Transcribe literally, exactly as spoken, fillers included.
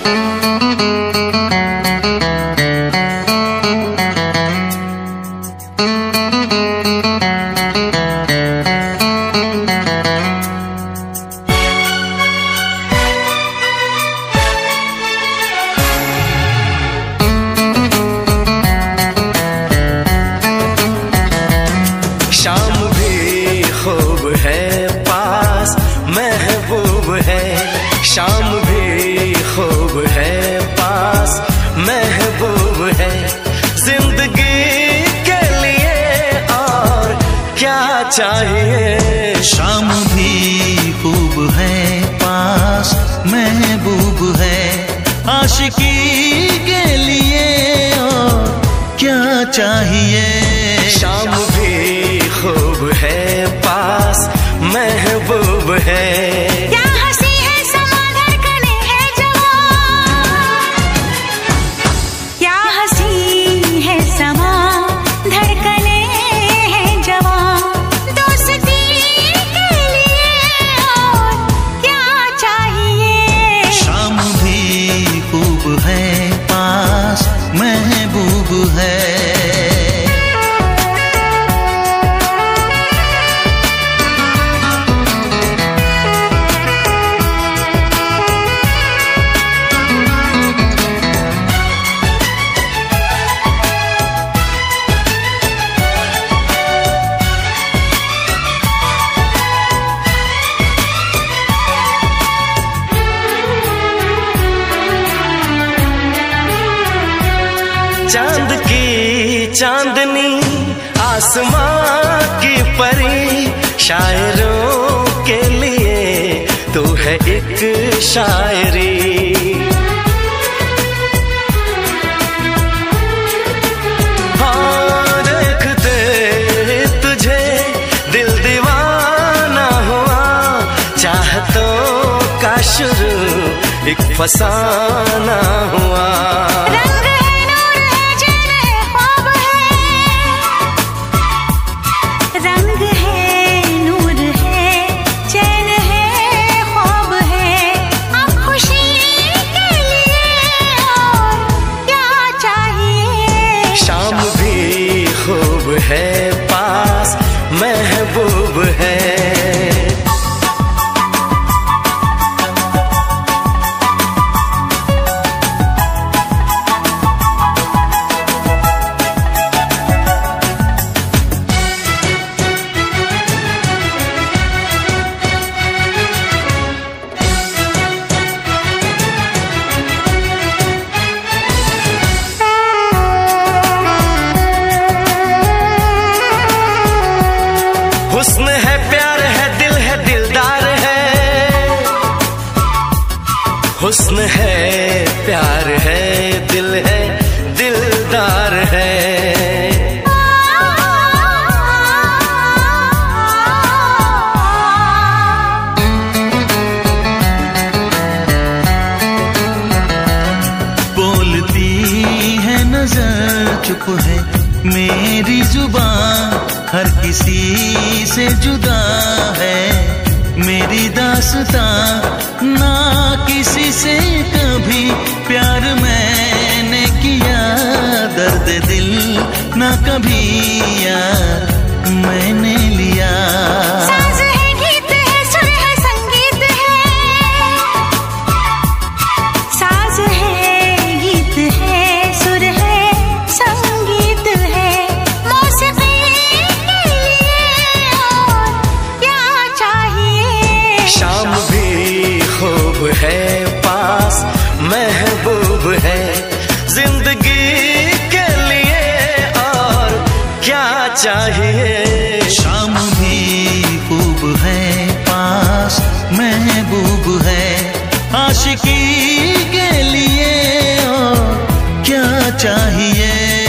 शाम भी खूब है पास महबूब है, शाम भी खूब है पास महबूब है, जिंदगी के लिए और क्या चाहिए। शाम भी खूब है पास महबूब है, आशिकी के लिए और क्या चाहिए। शाम भी खूब है पास महबूब है, क्या हंसी है समा धड़कने है जवां, क्या हंसी है समा धड़कने है जवां, दोस्ती के लिए और क्या चाहिए। शाम भी खूब है पास महबूब है। चांद की चांदनी आसमां की परी, शायरों के लिए तू है एक शायरी। हाँ देखते तुझे दिल दीवाना हुआ, चाहतों का शुरू एक फसाना हुआ। है पास महबूब है। हुस्न है प्यार है दिल है दिलदार है, हुस्न है प्यार है दिल है दिलदार है। बोलती है नजर चुप है मेरी जुबान, हर किसी से जुदा है मेरी दास्तां, ना किसी से कभी प्यार मैंने किया, दर्द दिल ना कभी यार मैंने लिया। साज है गीत है सुर है संगीत है, साज है गीत है सुर है संगीत है, मौसीकी के लिए और क्या चाहिए। शाम भी खूब है पास महबूब है, जिंदगी के लिए और क्या चाहिए। शाम भी खूब है पास महबूब है, आशिकी के लिए और क्या चाहिए।